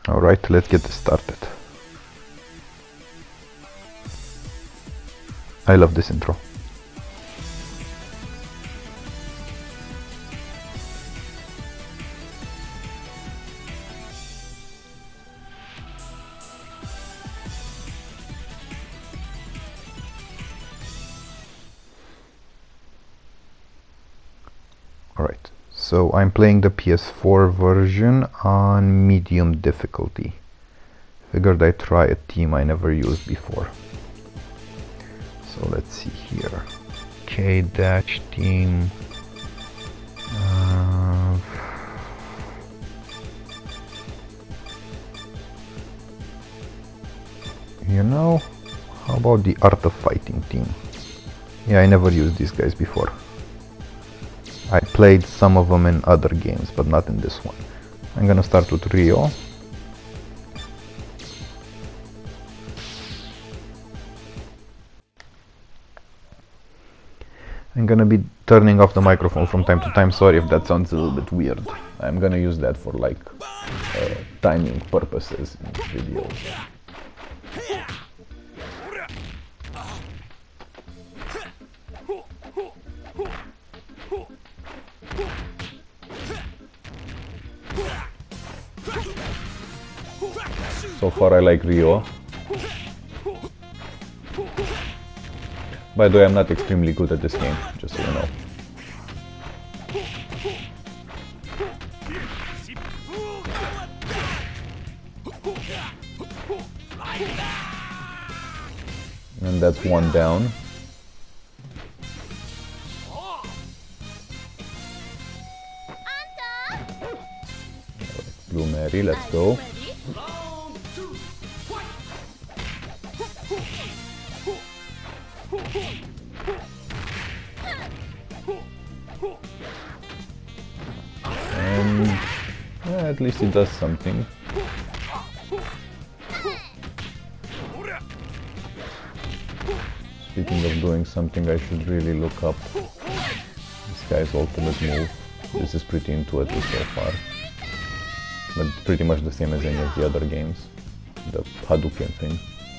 Alright, let's get this started. I love this intro. Alright, so I'm playing the PS4 version on medium difficulty. Figured I'd try a team I never used before. So let's see here. K-Dash team. You know, how about the Art of Fighting team? Yeah, I never used these guys before. I played some of them in other games, but not in this one. I'm gonna start with Rio. I'm gonna be turning off the microphone from time to time. Sorry if that sounds a little bit weird. I'm gonna use that for like timing purposes in videos. So far I like Rio. By the way, I'm not extremely good at this game, just so you know. And that's one down. Blue Mary, let's go. And at least it does something. Speaking of doing something, I should really look up this guy's ultimate move. This is pretty intuitive so far, but pretty much the same as any of the other games. The Hadouken thing.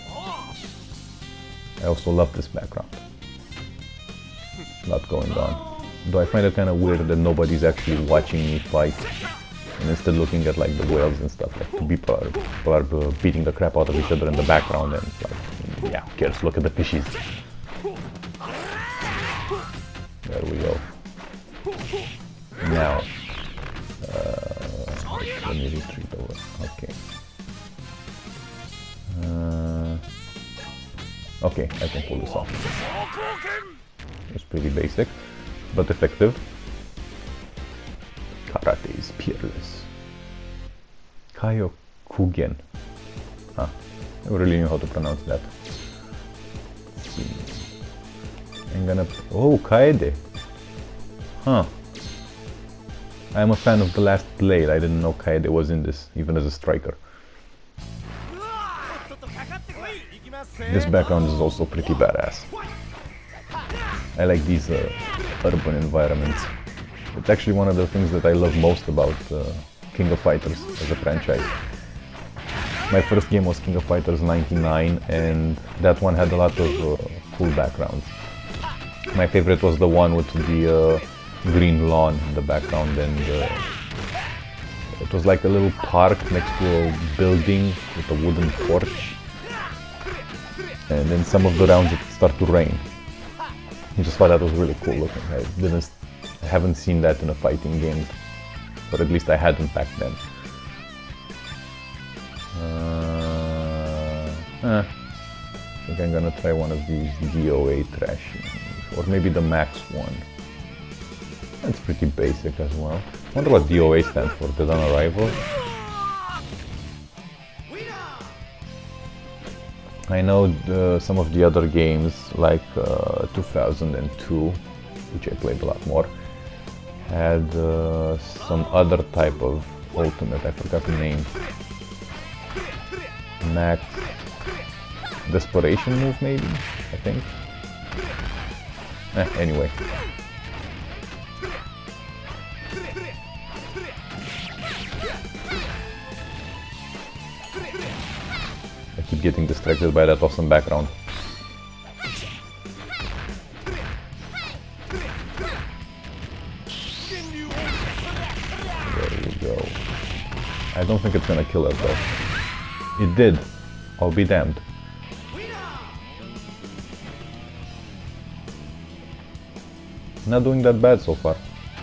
I also love this background. A lot going on. Though I find it kind of weird that nobody's actually watching me fight, and instead looking at like the whales and stuff. Like two people are beating the crap out of each other in the background, and it's like, yeah, who cares? Look at the fishies. There we go. Now, let me retreat over. Okay. Okay, I can pull this off. It's pretty basic, but effective. Karate is peerless. Kyokugen. Huh. I really knew how to pronounce that. Let's see. I'm gonna... Oh, Kaede. Huh. I'm a fan of The Last Blade. I didn't know Kaede was in this, even as a striker. This background is also pretty badass. I like these urban environments. It's actually one of the things that I love most about King of Fighters as a franchise. My first game was King of Fighters 99, and that one had a lot of cool backgrounds. My favorite was the one with the green lawn in the background, and it was like a little park next to a building with a wooden porch. And then some of the rounds it started to rain. I just thought that was really cool looking. I haven't seen that in a fighting game, or at least I hadn't back then. I think I'm gonna try one of these DOA trash, or maybe the Max one. That's pretty basic as well. I wonder what DOA stands for, Dead on Arrival? I know some of the other games, like 2002, which I played a lot more, had some other type of ultimate, I forgot the name. Max Desperation move, maybe, I think. Anyway. keep getting distracted by that awesome background. There we go. I don't think it's gonna kill us though. It did. I'll be damned. Not doing that bad so far.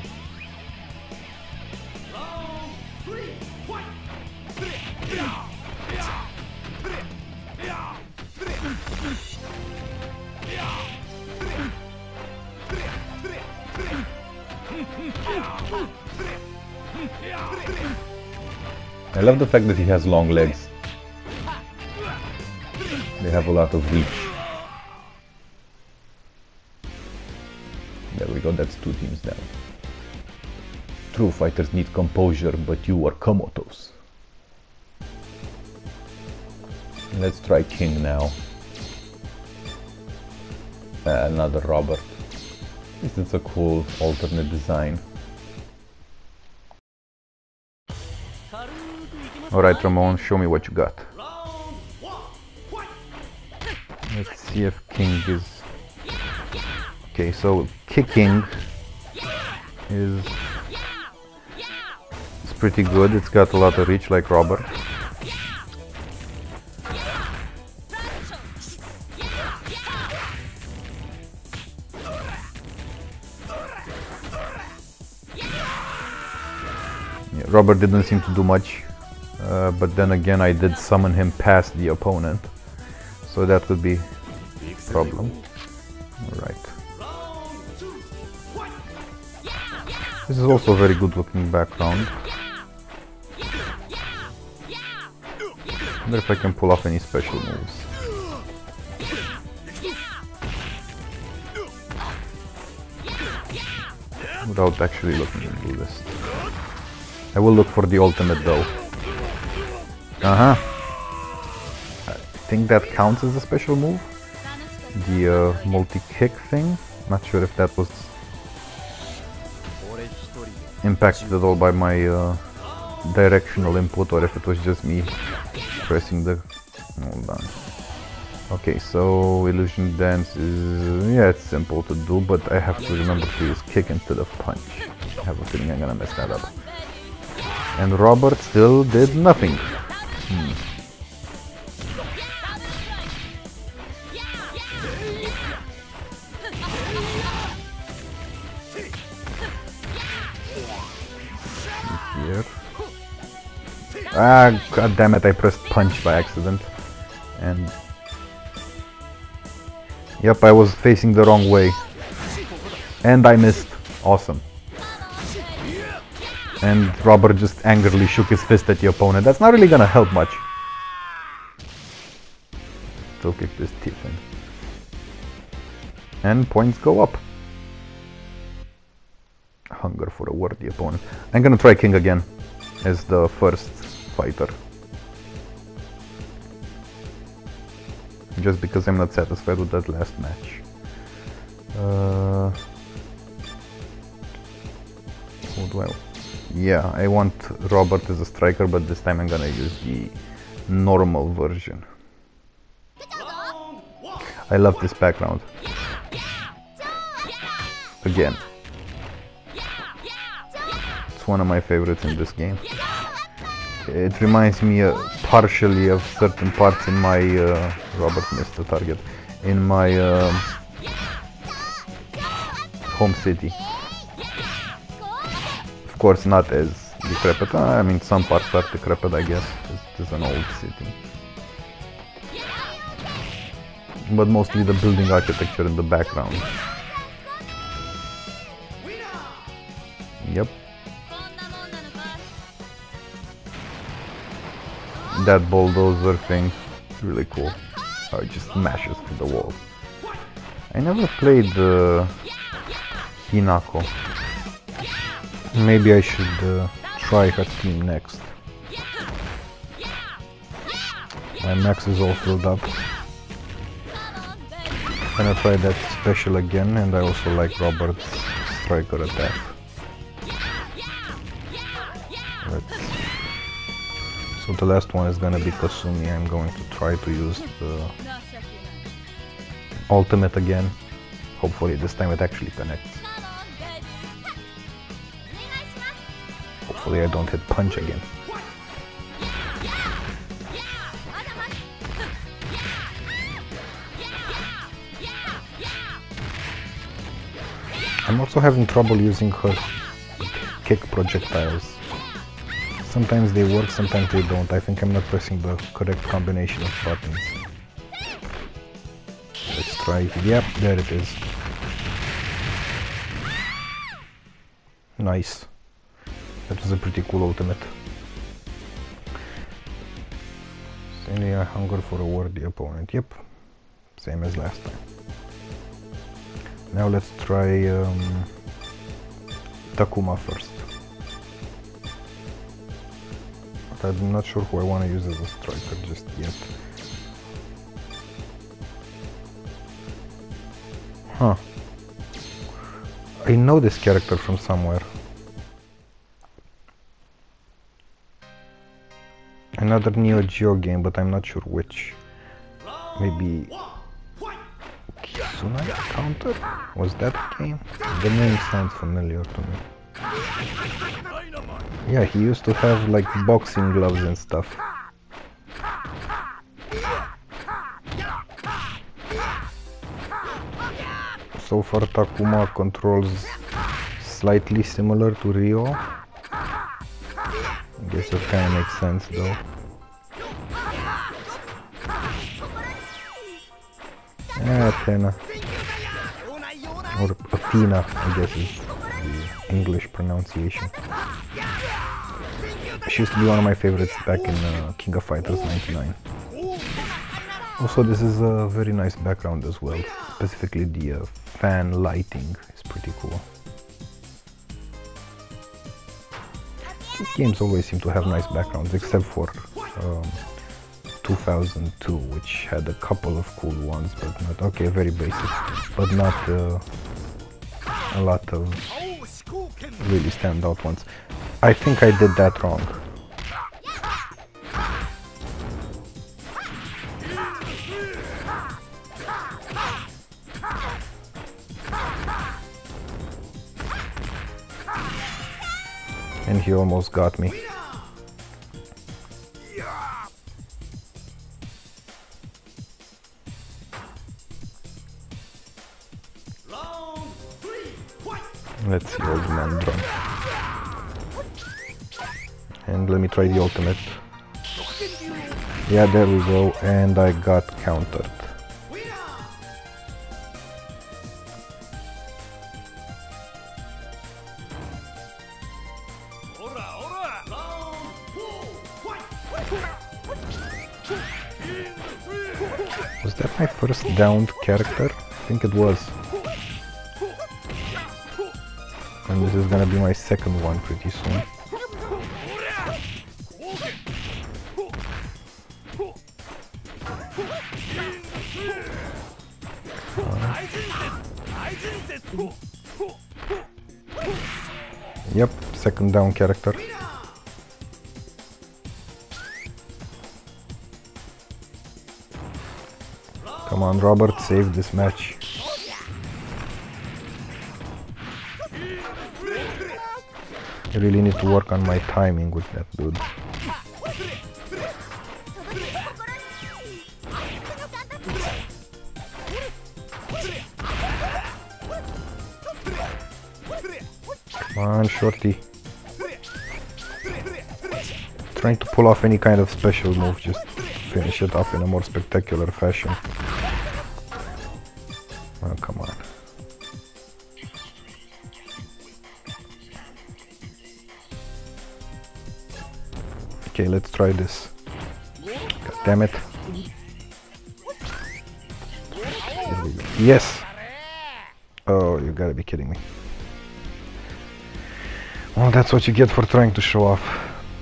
I love the fact that he has long legs. They have a lot of reach. There we go, that's 2 teams down. True fighters need composure, but you are Komotos. Let's try King now. Another Robert. This is a cool alternate design. Alright Ramon, show me what you got. Let's see if King is... Okay, so kicking is pretty good. It's got a lot of reach like Robert. Yeah, Robert didn't seem to do much, but then again I did summon him past the opponent, so that could be a problem. Alright. This is also a very good looking background. I wonder if I can pull off any special moves. Without actually looking into the list. I will look for the ultimate though. I think that counts as a special move. The multi-kick thing. Not sure if that was impacted at all by my directional input or if it was just me pressing the... Hold on. Okay, so illusion dance is... yeah, it's simple to do, but I have to remember to use kick instead of punch. I have a feeling I'm gonna mess that up. And Robert still did nothing. Here. Ah, god damn it, I pressed punch by accident. And... yep, I was facing the wrong way. And I missed. Awesome. And Robert just angrily shook his fist at the opponent. That's not really gonna help much. Still kick this teeth in. And points go up. Hunger for a worthy opponent. I'm gonna try King again as the first fighter. Just because I'm not satisfied with that last match. Who do I... yeah, I want Robert as a striker, but this time I'm gonna use the normal version. I love this background. Again. It's one of my favorites in this game. It reminds me partially of certain parts in my... Robert missed the target. In my home city. Of course not as decrepit. I mean, some parts are decrepit, I guess. It's an old city. But mostly the building architecture in the background. Yep. That bulldozer thing, really cool. How it just smashes through the wall. I never played Hinako. Maybe I should try her team next. My max is all filled up. I'm gonna try that special again, and I also like Robert's striker attack. So So the last one is gonna be Kasumi. I'm going to try to use the ultimate again. Hopefully this time it actually connects. Hopefully I don't hit punch again. I'm also having trouble using her kick projectiles. Sometimes they work, sometimes they don't. I think I'm not pressing the correct combination of buttons. Let's try it. Yep, there it is. Nice. That was a pretty cool ultimate. Senia, hunger for a worthy opponent. Yep, same as last time. Now let's try Takuma first. But I'm not sure who I want to use as a striker just yet. Huh. I know this character from somewhere. Another Neo Geo game, but I'm not sure which. Maybe Kizuna Counter? Was that a game? The name sounds familiar to me. Yeah, he used to have like boxing gloves and stuff. So far Takuma controls slightly similar to Ryo. I guess that kinda makes sense though. Athena. Or Athena, I guess is the English pronunciation. She used to be one of my favorites back in King of Fighters 99. Also, this is a very nice background as well. Specifically the fan lighting is pretty cool. These games always seem to have nice backgrounds, except for 2002, which had a couple of cool ones, but not, okay, very basic, but not a lot of really standout ones. I think I did that wrong. And he almost got me. Let's see old man drum. And let me try the ultimate. Yeah, there we go, and I got countered. Was that my first downed character? I think it was. And this is gonna be my second one pretty soon. Yep, second down character. Come on, Robert, save this match. I really need to work on my timing with that dude. Come on, shorty. Trying to pull off any kind of special move, just finish it off in a more spectacular fashion. Oh, come on. Okay, let's try this. God damn it. Here we go. Yes! Oh, you gotta be kidding me. Well, that's what you get for trying to show off.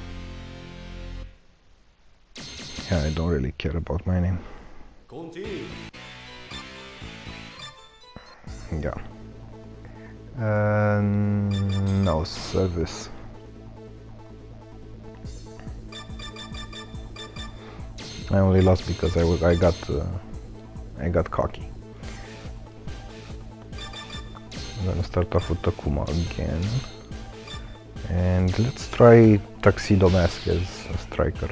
Yeah, I don't really care about my name. Yeah. No service. I only lost because I got cocky. I'm gonna start off with Takuma again. And let's try Tuxedo Mask as a striker.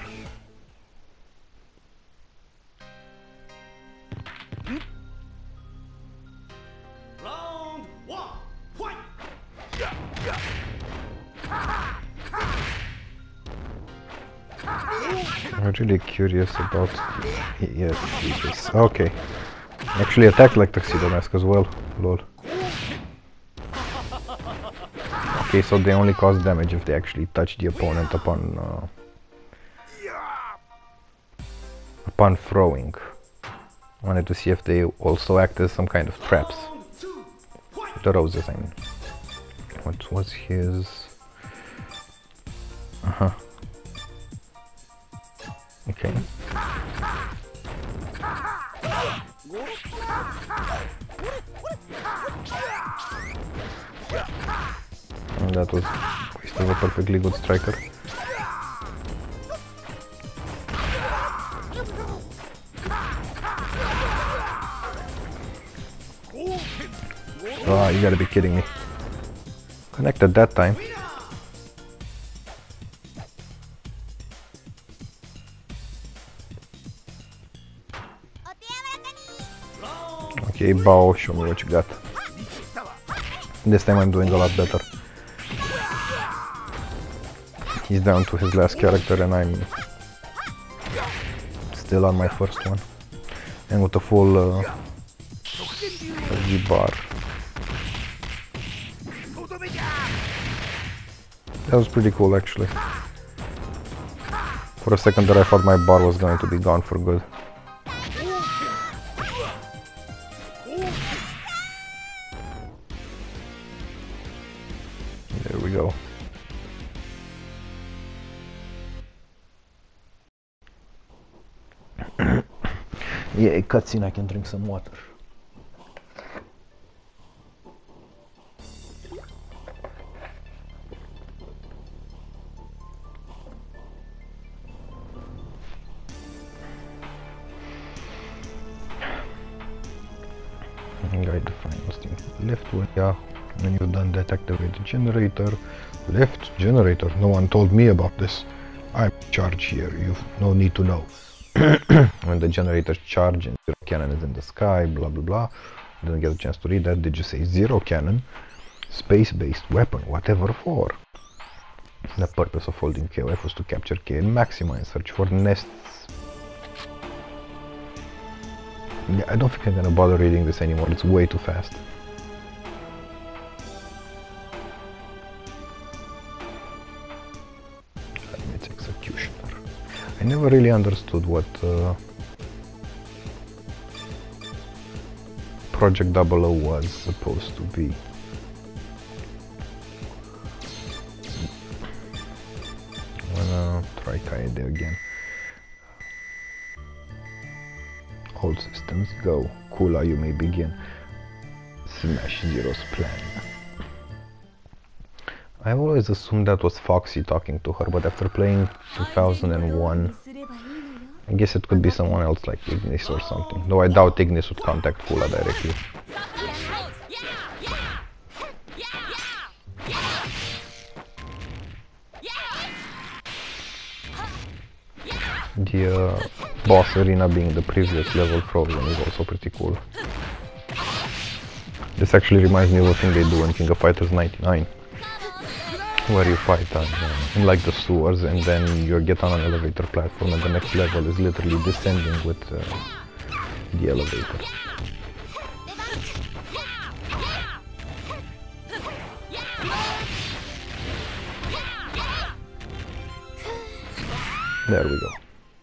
I'm really curious about... Yes, Jesus. Okay. Actually attacked like Tuxedo Mask as well. Lol. Okay, so they only cause damage if they actually touch the opponent upon throwing. Wanted to see if they also act as some kind of traps. The roses, I mean. What was his... Okay. And that was still a perfectly good striker. Oh, you gotta be kidding me. Connected that time. Okay, Bao, show me what you got. This time I'm doing a lot better. He's down to his last character and I'm still on my first one. And with a full bar. That was pretty cool actually. For a second there I thought my bar was going to be gone for good. There we go. Yeah, a cutscene, I can drink some water. Guide the final thing. Left with, yeah. When you've done that, activate the generator. Left generator. No one told me about this. I'm in charge here. You've no need to know. When the generator's charged and zero cannon is in the sky, blah blah blah. Didn't get a chance to read that. Did you say zero cannon? Space-based weapon, whatever for? The purpose of holding KOF was to capture K and Maxima and search for nests. Yeah, I don't think I'm gonna bother reading this anymore. It's way too fast. It's executioner. I never really understood what Project 00 was supposed to be. I'm gonna try Kaede again. All systems go. Kula, you may begin. Smash Zero's plan. I always assumed that was Foxy talking to her, but after playing 2001, I guess it could be someone else like Ignis or something. Though I doubt Ignis would contact Kula directly. The boss arena being the previous level Frozen is also pretty cool. This actually reminds me of a thing they do in King of Fighters 99. Where you fight in like the sewers and then you get on an elevator platform and the next level is literally descending with the elevator. There we go.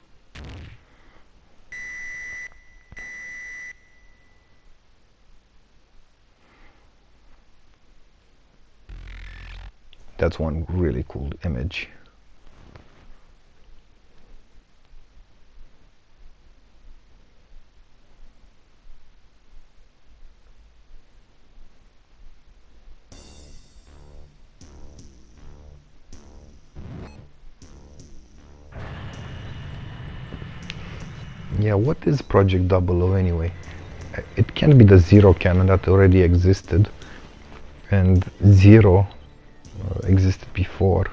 That's one really cool image. Yeah, what is Project 00 anyway? It can't be the Zero canon that already existed, and Zero existed before.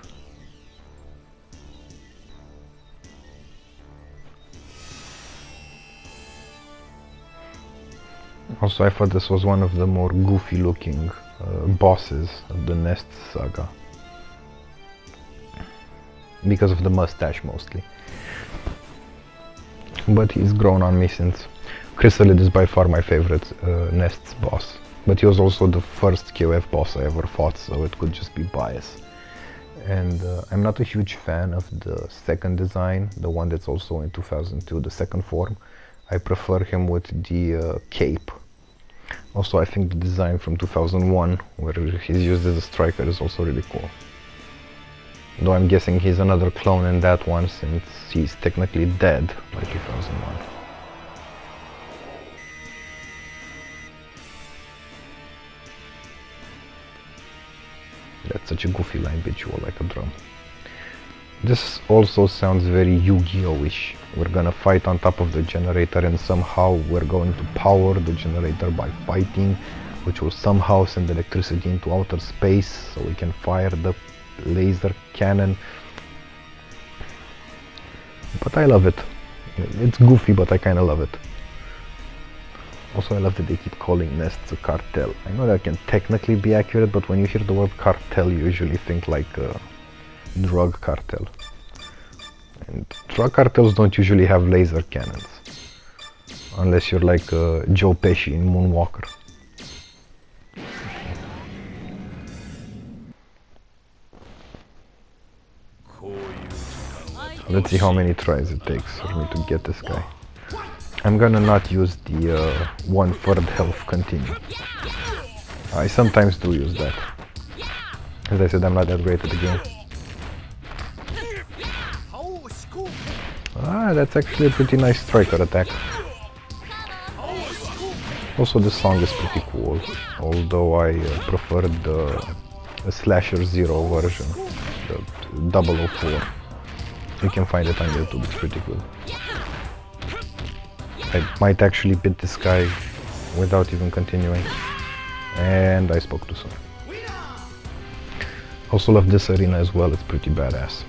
Also, I thought this was one of the more goofy looking bosses of the Nest saga, because of the mustache mostly. But he's grown on me since. Chrysalid is by far my favorite Nest's boss, but he was also the first KOF boss I ever fought, so it could just be bias. And I'm not a huge fan of the second design, the one that's also in 2002, the second form. I prefer him with the cape. Also, I think the design from 2001, where he's used as a striker, is also really cool. Though I'm guessing he's another clone in that one, since he's technically dead by 2001. That's such a goofy line, bitch, you are like a drum. This also sounds very Yu-Gi-Oh-ish. We're gonna fight on top of the generator and somehow we're going to power the generator by fighting, which will somehow send electricity into outer space so we can fire the laser cannon. But I love it. It's goofy, but I kinda love it. Also, I love that they keep calling Nests a cartel. I know that can technically be accurate, but when you hear the word cartel, you usually think like a drug cartel. And drug cartels don't usually have laser cannons. Unless you're like Joe Pesci in Moonwalker. Let's see how many tries it takes for me to get this guy. I'm gonna not use the 1/3 health continue. I sometimes do use that. As I said, I'm not that great at the game. Ah, that's actually a pretty nice striker attack. Also, this song is pretty cool, although I prefer the Slasher Zero version, the 004. You can find it on YouTube, it's pretty good. I might actually beat this guy without even continuing. And I spoke too soon. Also love this arena as well, it's pretty badass.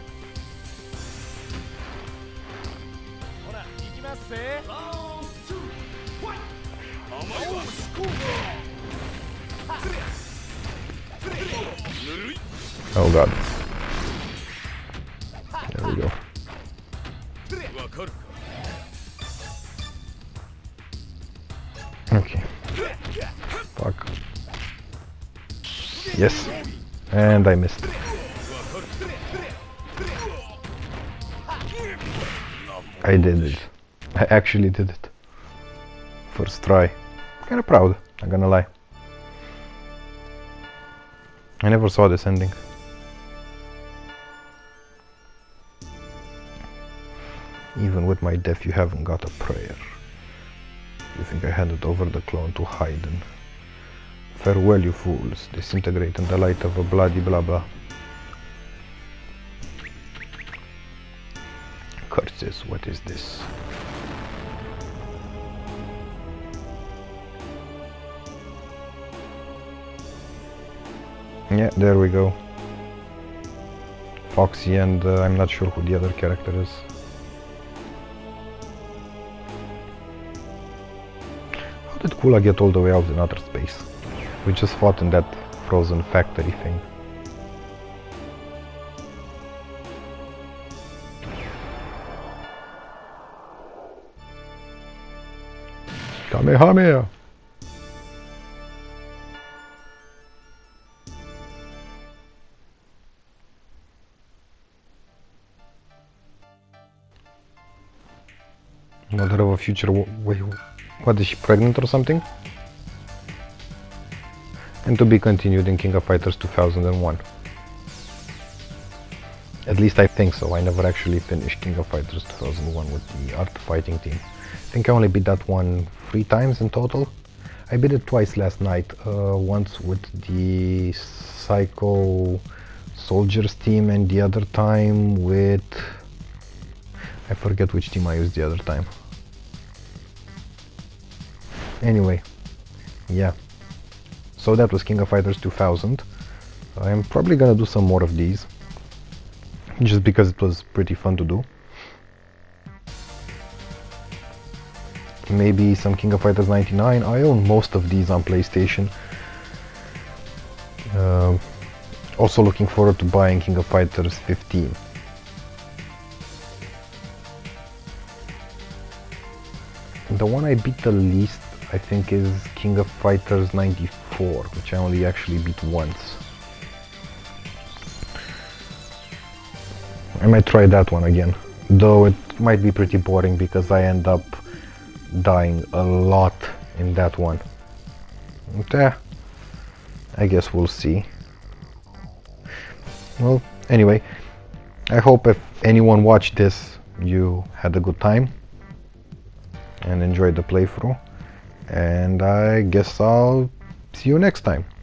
Oh god. There we go. Okay. Fuck. Yes. And I missed it. I did it. I actually did it. First try. Kinda proud, not gonna lie. I never saw this ending. Even with my death, you haven't got a prayer. You think I handed over the clone to Haydn? Farewell, you fools. Disintegrate in the light of a bloody blah blah. Curses, what is this? Yeah, there we go. Foxy and I'm not sure who the other character is. How did Kula get all the way out in outer space? We just fought in that frozen factory thing. Kamehameha! Mother of a future... Wait, what, is she pregnant or something? And to be continued in King of Fighters 2001. At least I think so. I never actually finished King of Fighters 2001 with the Art Fighting team. I think I only beat that one 3 times in total. I beat it twice last night. Once with the Psycho Soldiers team and the other time with... I forget which team I used the other time. Anyway, yeah. So that was King of Fighters 2000. I'm probably gonna do some more of these, just because it was pretty fun to do. Maybe some King of Fighters 99. I own most of these on PlayStation. Also looking forward to buying King of Fighters 15. The one I beat the least, I think, is King of Fighters 94, which I only actually beat once. I might try that one again, though it might be pretty boring because I end up dying a lot in that one. But, I guess we'll see. Well, anyway, I hope if anyone watched this, you had a good time and enjoyed the playthrough, and I guess I'll see you next time.